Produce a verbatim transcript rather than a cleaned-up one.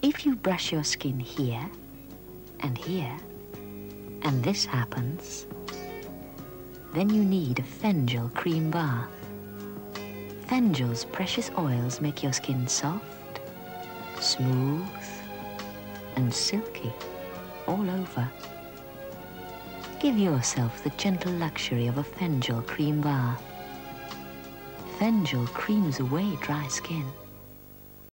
If you brush your skin here and here, and this happens, then you need a Fenjal cream bath. Fenjal's precious oils make your skin soft, smooth, and silky all over. Give yourself the gentle luxury of a Fenjal cream bath. Fenjal creams away dry skin.